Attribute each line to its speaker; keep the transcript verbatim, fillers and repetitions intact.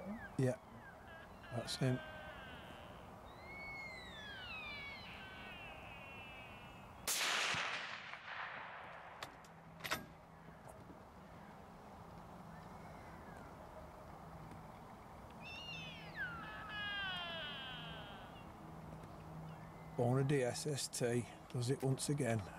Speaker 1: Yeah, that's him. Hornady S S T does it once again.